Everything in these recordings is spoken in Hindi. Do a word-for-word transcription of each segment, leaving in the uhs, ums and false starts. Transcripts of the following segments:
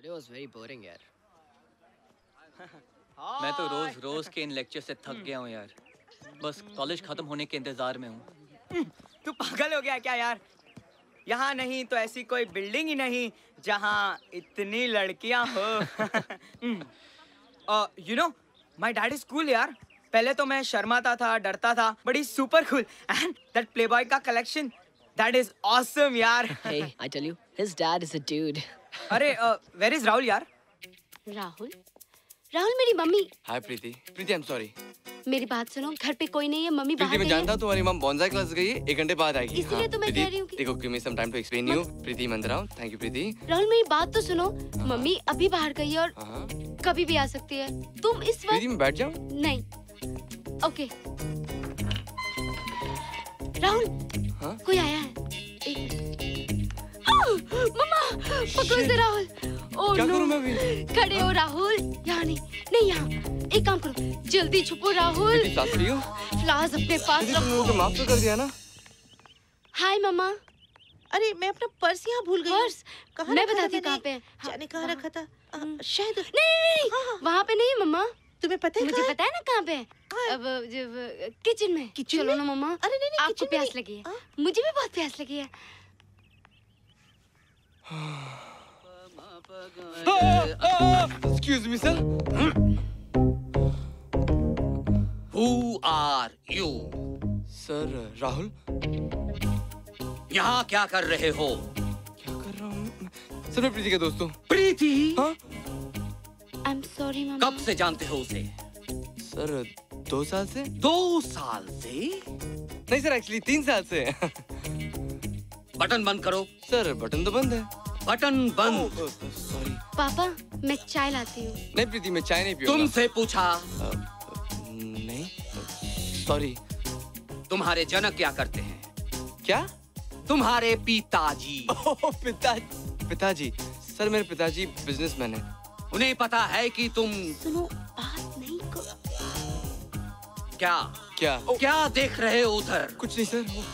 Today was very boring यार। मैं तो रोज रोज के इन लेक्चर से थक गया हूँ यार। बस कॉलेज खत्म होने के इंतजार में हूँ। तू पागल हो गया क्या यार? यहाँ नहीं तो ऐसी कोई बिल्डिंग ही नहीं जहाँ इतनी लड़कियाँ हो। You know my dad is cool यार। पहले तो मैं शर्माता था, डरता था, but he super cool and that playboy का कलेक्शन दैट इज ऑसम यार। Hey, I tell you, his dad is a dude. अरे वेयर इज राहुल यार? राहुल? राहुल मेरी मम्मी। Hi Preeti. Preeti I am sorry. मेरी बात सुनो, घर पे कोई नहीं है, मम्मी बाहर प्रीति मैं गई है। जानता हूँ तुम्हारी मम बॉन्जाई क्लास गई है, एक घंटे बाद आएगी। इसीलिए हाँ, तो मैं कह रही हूँ कि देखो give me some time to explain you. Preeti Mandrao, thank you Preeti. Rahul मेरी बात तो सुनो, मम्मी अभी बाहर गई है और कभी भी आ सकती है। तुम इस वक्त प्रीति मैं बैठ जाऊँ? नहीं। ओके राहुल हाँ? कोई आया है। मम्मा पकड़ो इसे राहुल। ओह क्या नो। करूं मैं भी? खड़े हो राहुल। यहाँ नहीं, नहीं यहाँ। एक काम करो, जल्दी छुपो राहुल। प्रीति साथ रही हो? फ्लावर्स अपने पास प्रीति तुमने मुझे माफ तो कर दिया ना? हाय मम्मा। अरे मैं अपना पर्स यहाँ भूल गई। पर्स? कहाँ मैं रखा था बताती हूँ मैंने? कहाँ पे है। हाँ, जाने कहाँ वहाँ। रखा था? आ, शायद नहीं नहीं हाँ, हाँ। नहीं, वहाँ पे नहीं है मम्मा। तुम्हें पता है मुझे कहाँ है? पता है ना कहाँ पे है। हाँ। अब जब किचन में। किचन चलो में? ना मम्मा। अरे नहीं नहीं आपको किचन में प्यास नहीं। लगी है। हाँ? मुझे भी बहुत प्यास लगी है। Excuse me sir. Who are you? Sir Rahul. यहाँ क्या कर रहे हो? क्या कर रहा हूँ? सर मैं प्रीति का दोस्त हूँ। प्रीति? हाँ? I'm sorry मम्मा। कब से जानते हो उसे? सर दो साल से? दो साल से? नहीं सर एक्चुअली तीन साल से। बटन बंद करो। सर बटन तो बंद है। बटन बंद। सॉरी। पापा मैं चाय लाती हूँ। नहीं प्रीति मैं चाय नहीं पीऊंगा। तुमसे पूछा। अ, नहीं सॉरी। तुम्हारे जनक क्या करते हैं? क्या? तुम्हारे पिताजी। ओह पिता पिताजी। सर मेरे पिताजी बिजनेसमैन हैं। उन्हें पता है कि तुम सुनो बात नहीं को। क्या क्या? क्या देख रहे हो उधर? कुछ नहीं सर। वो,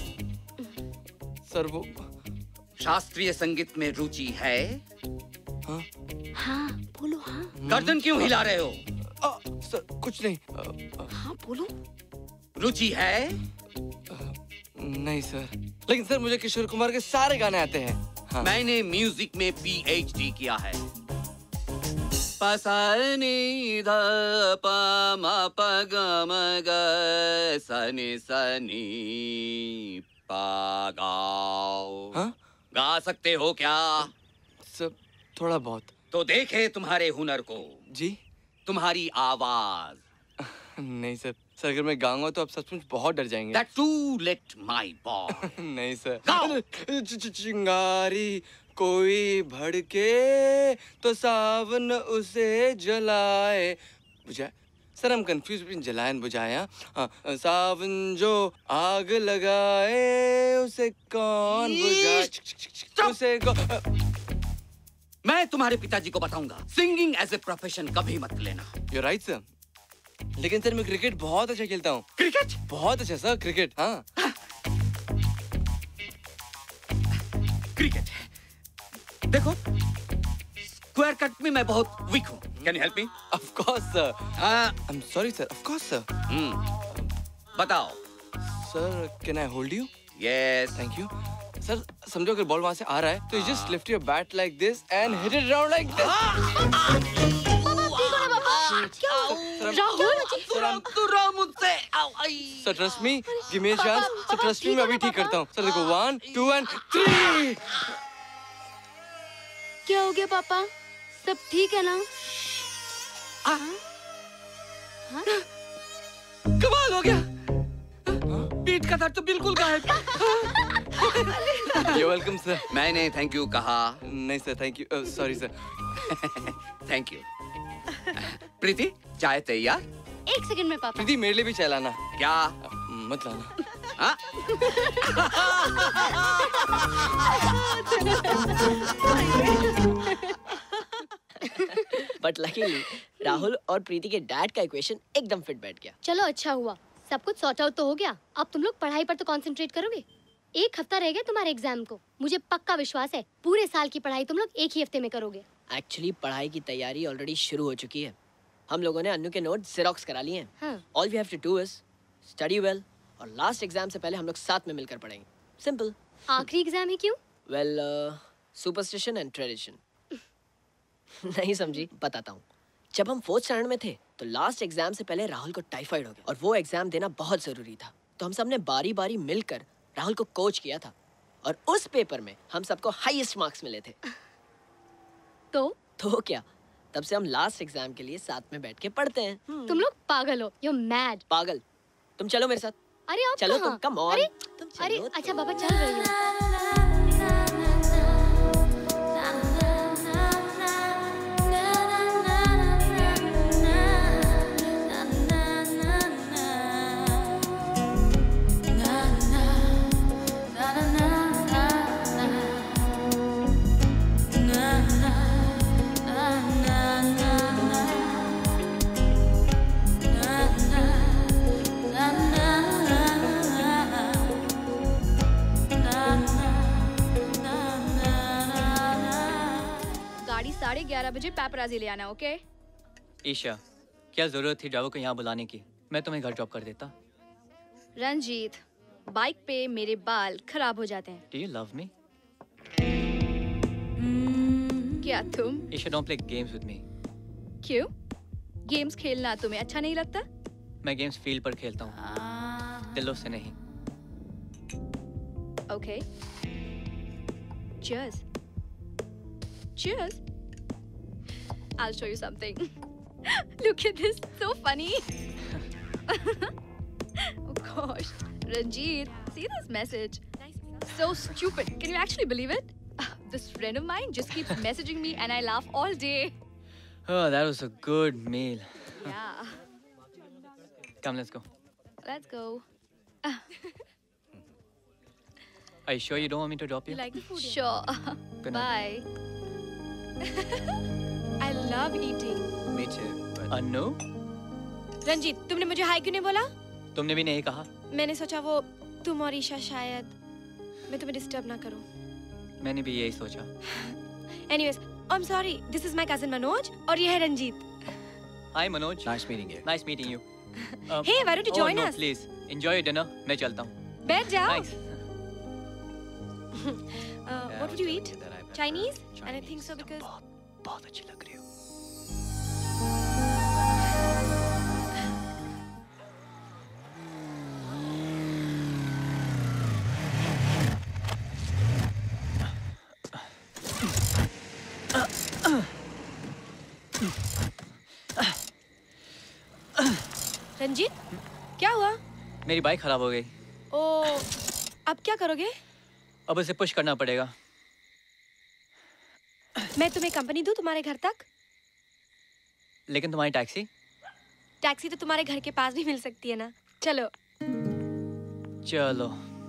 सर वो शास्त्रीय संगीत में रुचि है? हाँ हाँ बोलो हाँ। गर्दन क्यों हिला रहे हो? आ, सर कुछ नहीं। आ, आ, हाँ बोलो। रुचि है? आ, नहीं सर। लेकिन सर मुझे किशोर कुमार के सारे गाने आते हैं। हाँ। मैंने म्यूजिक में पीएचडी किया है। पसनी ध प म प ग म ग सनी सनी पा गाओ। हाँ? गा सकते हो क्या? सब थोड़ा बहुत। तो देखे तुम्हारे हुनर को। जी? तुम्हारी आवाज। नहीं सर। सर अगर मैं गाऊंगा तो आप सचमुच बहुत डर जाएंगे। That too late, my boy. नहीं सर। गाओ। च- च- चिंगारी कोई भड़के तो सावन उसे जलाए। बुझाए? सर हम कंफ्यूज बिटवीन जलाए एंड बुझाए। हाँ सावन जो आग लगाए उसे कौन बुझाए? उसे को... मैं तुम्हारे पिताजी को बताऊंगा। सिंगिंग एज ए प्रोफेशन कभी मत लेना। You're right sir. लेकिन सर मैं क्रिकेट बहुत अच्छा खेलता हूँ। क्रिकेट? बहुत अच्छा सर क्रिकेट। हाँ क्रिकेट देखो, स्क्वायर कट में मैं बहुत वीक हूँ। Can you help me? Of course sir. हाँ। I am sorry sir. Of course sir. हम्म बताओ। Sir can I hold you? Yes. Thank you sir. समझो अगर बॉल वहां से आ रहा है तो you just lift your bat like this and hit it around like this. Rahul मुझसे। Sir trust me, give me a chance. Sir trust me मैं अभी ठीक करता हूँ। सर देखो वन टू एंड थ्री। क्या हो गया पापा? सब ठीक है ना? कमाल हो गया। पीठ का दर्द तो बिल्कुल गायब। You welcome sir. मैंने थैंक यू कहा। नहीं sir thank you. Sorry sir. Thank you. Preeti चाय तैयार? एक सेकंड में पापा। प्रीति मेरे लिए भी चाय लाना। क्या? मत लाना। हाँ? But luckily, राहुल और प्रीति के डैड का इक्वेशन एकदम फिट बैठ गया। चलो अच्छा हुआ, सब कुछ सॉर्ट आउट तो हो गया। अब तुम लोग पढ़ाई पर तो कंसंट्रेट करोगे। एक हफ्ता रह गया तुम्हारे एग्जाम को। मुझे पक्का विश्वास है पूरे साल की पढ़ाई तुम लोग एक ही हफ्ते में करोगे। एक्चुअली पढ़ाई की तैयारी ऑलरेडी शुरू हो चुकी है। हम लोगों ने अन्नू के नोट जेरोक्स करा लिए हैं। All we have to do is study well और लास्ट एग्जाम से पहले हम लोग साथ में मिलकर पढ़ेंगे। सिंपल। आखिरी एग्जाम है क्यों? Well superstition and tradition. नहीं समझी? बताता हूँ। जब हम फोर्थ स्टैंडर्ड में थे तो लास्ट एग्जाम से पहले राहुल को टाइफाइड हो गया और वो एग्जाम देना बहुत जरूरी था, तो हम सब ने बारी बारी मिलकर राहुल को कोच किया था और उस पेपर में हम सबको हाईएस्ट मार्क्स मिले थे। तो तो क्या, तब से हम लास्ट एग्जाम के लिए साथ में बैठ के पढ़ते हैं। तुम लोग पागल हो, यू मैड। पागल? तुम चलो मेरे साथ। अरे आप चलो कहाँ? तुम, कम ऑन। अरे तुम चलो अरे तो। अच्छा पापा चल रही हूँ। गाड़ी साढ़े ग्यारह बजे पैपराजी ले आना, ओके? ईशा, क्या जरूरत थी ड्राइवर को यहाँ बुलाने की? मैं तुम्हें घर ड्रॉप कर देता। रंजीत, बाइक पे मेरे बाल खराब हो जाते हैं। Do you love me? क्या तुम? Isha, don't play games with me. क्यों? गेम्स खेलना तुम्हें अच्छा नहीं लगता? मैं गेम्स फील्ड पर खेलता हूँ, दिलों से नहीं। Okay. Cheers. Cheers. I'll show you something. Look at this, so funny. Oh gosh, Ranjit, see this message? So stupid. Can you actually believe it? This friend of mine just keeps messaging me and I laugh all day. Oh, that was a good meal. Yeah. Come, let's go. Let's go. Are you sure you don't want me to drop you? You like the food? Sure. Good night. Bye. I love eating. Me too. But... Annu, Ranjit, तुमने मुझे हाय क्यों नहीं बोला? तुमने भी नहीं कहा। मैंने सोचा वो तुम और ईशा शायद मैं तुम्हें डिस्टर्ब ना करूं। मैंने भी यही सोचा। Anyways, I'm sorry. This is my cousin Manoj और ये है Ranjit. Hi Manoj. Nice meeting you. Nice meeting you. Um, Hey, why don't you oh, join no, us? please. Enjoy your dinner. मैं चलता हूँ। बैठ जाओ। Thanks. Uh, what would you eat? Chinese? And I think so because बहुत बहुत अच्छी लग रही हो। रंजीत, क्या हुआ? मेरी बाइक खराब हो गई। ओ, अब क्या करोगे? अब इसे पुश करना पड़ेगा। मैं तुम्हें कंपनी दूं तुम्हारे घर तक? लेकिन तुम्हारी टैक्सी? टैक्सी तो तुम्हारे घर के पास भी मिल सकती है ना। चलो। चलो।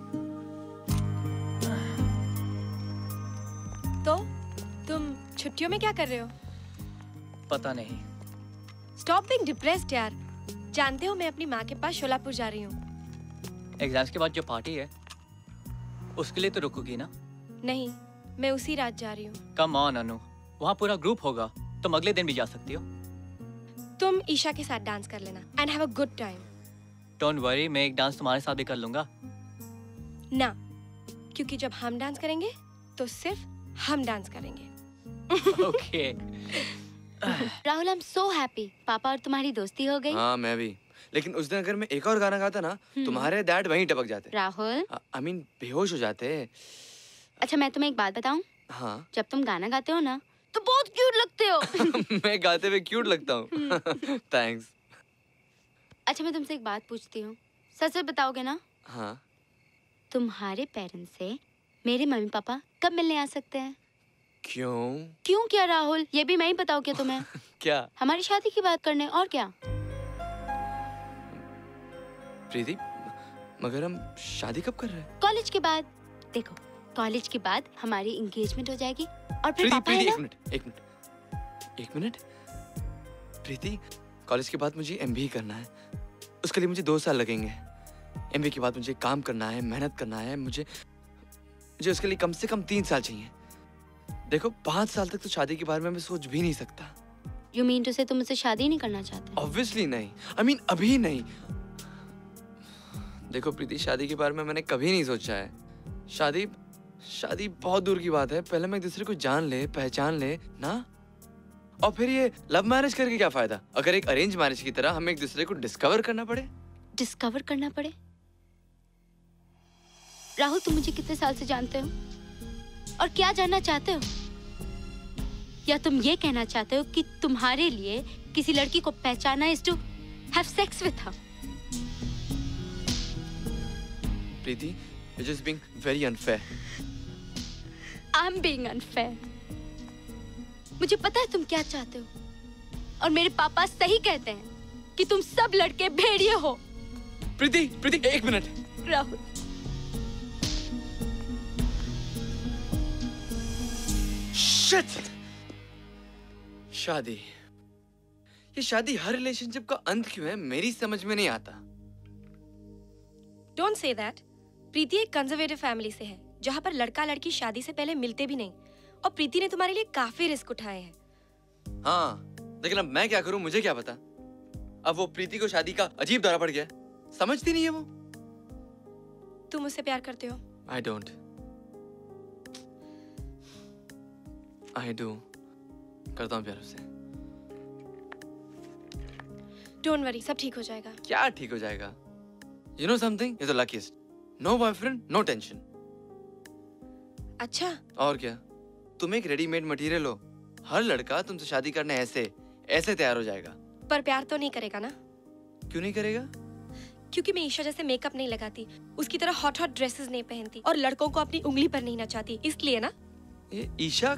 तो तुम छुट्टियों में क्या कर रहे हो? पता नहीं। स्टॉप बीइंग डिप्रेस्ड यार। जानते हो मैं अपनी माँ के पास शोलापुर जा रही हूँ। एग्जाम्स के बाद जो पार्टी है उसके लिए तो रुकोगी ना? नहीं, मैं उसी रात जा रही हूँ। कम ऑन अनु, वहाँ पूरा ग्रुप होगा, तुम अगले दिन भी जा सकती हो। तुम ईशा के साथ डांस कर लेना and have a good time. Don't worry, मैं एक डांस तुम्हारे साथ भी कर लूंगा। ना, क्योंकि जब हम डांस करेंगे तो सिर्फ हम डांस करेंगे। Okay. Rahul, I am so happy. पापा और तुम्हारी दोस्ती हो गई। हाँ, मैं भी। लेकिन उस दिन अगर मैं एक और गाना गाता ना, तुम्हारे डैड वहीं टपक जाते। राहुल, आई मीन बेहोश हो जाते। अच्छा मैं तुम्हें एक बात बताऊं? हाँ। जब तुम गाना गाते हो ना तो बहुत क्यूट लगते हो। मैं गाते हुए क्यूट लगता हूँ। थैंक्स। अच्छा मैं तुमसे एक बात पूछती हूँ, सच सच बताओगे ना? हाँ। तुम्हारे पेरेंट्स से मेरे मम्मी पापा कब मिलने आ सकते हैं? क्यों? क्यों क्या राहुल, ये भी मैं ही बताऊँ क्या तुम्हें? क्या? हमारी शादी की बात करने, और क्या? प्रीति, मगर हम शादी कब कर रहे हैं? कॉलेज के बाद। देखो, कॉलेज के बाद हमारी एंगेजमेंट हो जाएगी और फिर प्रीति, पापा प्रीति, है एक ना? मिनट, एक मिनट, एक मिनट। प्रीति, कॉलेज के बाद मुझे एमबीए करना है। उसके लिए मुझे दो साल लगेंगे। एमबीए के बाद मुझे काम करना है, मेहनत करना है। मुझे मुझे उसके लिए कम से कम तीन साल चाहिए। देखो पाँच साल तक तो शादी के बारे में मैं सोच भी नहीं सकता। यू मीन टू से तुम मुझसे शादी नहीं करना चाहते? ऑब्वियसली नहीं, आई मीन अभी नहीं। देखो प्रीति, शादी के बारे में मैंने कभी नहीं सोचा है। शादी शादी बहुत दूर की बात है। पहले मैं एक दूसरे को जान ले, पहचान ले ना, और फिर ये लव मैरिज करके क्या फायदा अगर एक अरेंज मैरिज की तरह हमें एक दूसरे को डिस्कवर करना पड़े। डिस्कवर करना पड़े? राहुल, तुम मुझे कितने साल से जानते हो और क्या जानना चाहते हो? या तुम ये कहना चाहते हो कि तुम्हारे लिए किसी लड़की को पहचाना is to have sex with her? Preeti, you're just being very unfair. I'm being unfair. मुझे पता है तुम क्या चाहते हो, और मेरे पापा सही कहते हैं कि तुम सब लड़के भेड़िए हो। प्रीति, प्रीति, एक मिनट। राहुल, Shit! शादी, ये शादी हर रिलेशनशिप का अंत क्यों है मेरी समझ में नहीं आता। Don't say that. प्रीति एक कंजर्वेटिव फैमिली से है जहाँ पर लड़का लड़की शादी से पहले मिलते भी नहीं, और प्रीति ने तुम्हारे लिए काफी रिस्क उठाए हैं। हाँ, लेकिन अब मैं क्या करूं, मुझे क्या पता। अब वो प्रीति को शादी का अजीब दौरा पड़ गया, समझती नहीं है वो। तुम उससे प्यार करते हो? I don't. I do. करता हूँ प्यार उससे। डोंट वरी, सब ठीक हो जाएगा। क्या ठीक हो जाएगा? You know something? You're the luckiest. No boyfriend, no tension. अच्छा। और क्या? तुम एक रेडीमेड मटेरियल हो। हर लड़का तुमसे शादी करने ऐसे ऐसे तैयार हो जाएगा। पर प्यार तो नहीं करेगा ना? क्यों नहीं करेगा? क्योंकि मैं ईशा जैसे मेकअप नहीं लगाती, उसकी तरह हॉट हॉट ड्रेसेस नहीं पहनती, और लड़कों को अपनी उंगली पर नहीं नचाती, इसलिए ना। ये ईशा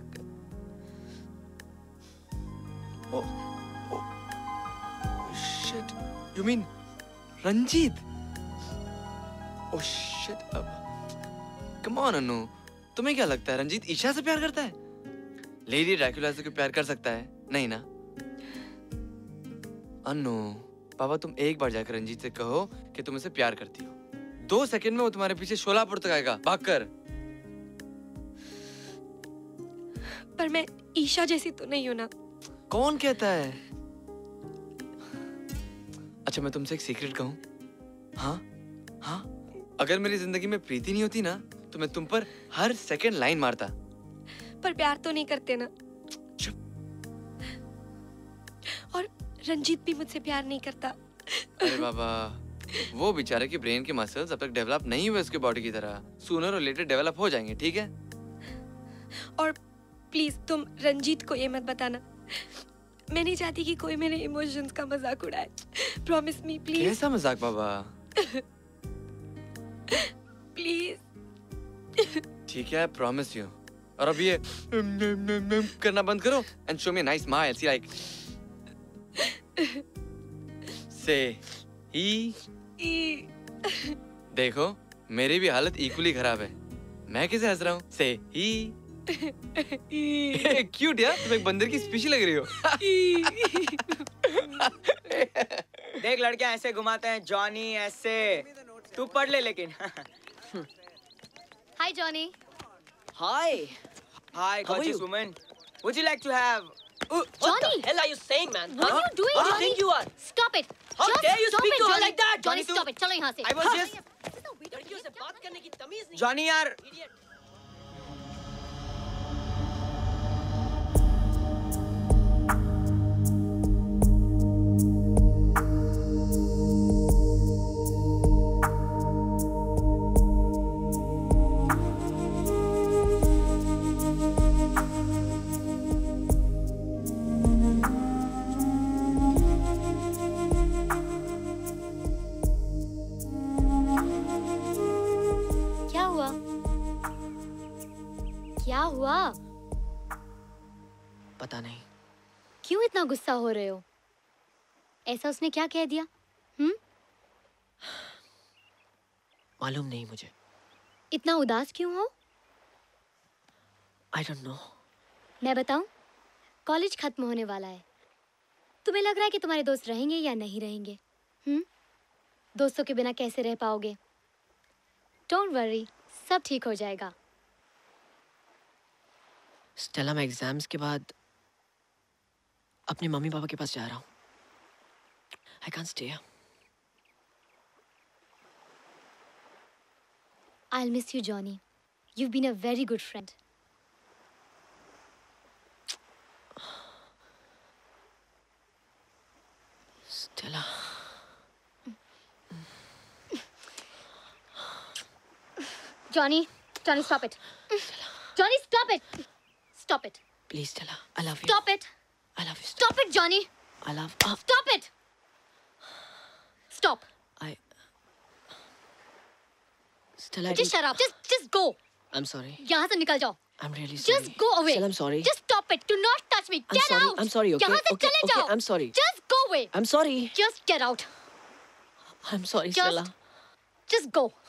ओ, ओ, shit. You mean Ranjit? Oh shit. Come on अनु, तुम्हें क्या लगता है रंजीत ईशा से प्यार करता है? लेडी ड्रैकुला से कोई प्यार कर सकता है? नहीं ना। अनु, पापा तुम एक बार जाकर रंजीत से कहो कि तुम उसे प्यार करती हो। दो सेकंड में वो तुम्हारे पीछे शोलापुर तक आएगा, भागकर। पर मैं ईशा जैसी तो नहीं हूं ना। कौन कहता है? अच्छा मैं तुमसे एक सीक्रेट कहूं? हाँ हाँ, अगर मेरी जिंदगी में प्रीति नहीं होती ना तो मैं तुम पर हर सेकंड लाइन मारता। पर प्यार तो नहीं करते ना। चुप। और रंजीत भी मुझसे प्यार नहीं करता। अरे बाबा, वो बेचारे के ब्रेन के मसल्स अब तक डेवलप नहीं हुए उसके बॉडी की तरह। सूनर और लेटर डेवलप हो जाएंगे, ठीक है? और प्लीज तुम रंजीत को ये मत बताना। मैं नहीं चाहती कि कोई मेरे इमोशंस का मजाक उड़ाए। Promise me please. कैसा मजाक बाबा? प्लीज। ठीक है, प्रॉमिस यू। और अब ये करना बंद करो and show me a nice smile. See like से ही। देखो मेरी भी हालत इक्वली खराब है। मैं कैसे हंस रहा हूँ? से ही। क्यूट यार, तुम एक बंदर की स्पीशी लग रही हो। देख लड़के ऐसे घुमाते हैं, जॉनी ऐसे। तू पढ़ ले लेकिन। Hi Johnny. Hi. Hi, How are gorgeous you? woman. Would you like to have? Uh, what Johnny! the hell are you saying, man? What huh? are you doing, What do you Johnny? think you are? Stop it. How Just dare you stop speak it, to her Johnny. like that? Johnny, Johnny, stop it. चलो यहाँ से. I was just. लड़कियों से बात करने की तमीज नहीं। जॉनी यार। Idiot. क्या हुआ? क्या हुआ? पता नहीं। क्यों इतना गुस्सा हो रहे हो? ऐसा उसने क्या कह दिया? हम्म? मालूम नहीं मुझे। इतना उदास क्यों हो? I don't know. मैं बताऊं? कॉलेज खत्म होने वाला है। तुम्हें लग रहा है कि तुम्हारे दोस्त रहेंगे या नहीं रहेंगे? हम्म? दोस्तों के बिना कैसे रह पाओगे? Don't worry, सब ठीक हो जाएगा। स्टेला, मैं एग्जाम्स के बाद अपने मम्मी पापा के पास जा रहा हूँ. I can't stay here. I'll miss you, Johnny. You've been a very good friend. Stella. Johnny, Johnny, stop it. Johnny, stop it. Stop it. Please, Stella. I love you. Stop it. I love you. Stop it, Johnny. I love. Uh, Stop it. Stop. I. Stella. I Just didn't- shut up. Just, just go. I'm sorry. यहाँ से निकल जाओ. I'm really sorry. Just go away. Stella, I'm sorry. Just stop it. Do not touch me. I'm Get sorry. out. I'm sorry. Okay. यहाँ से okay. चले okay. जाओ. I'm sorry. Just go away. I'm sorry. Just get out. I'm sorry, Just, Stella. just go.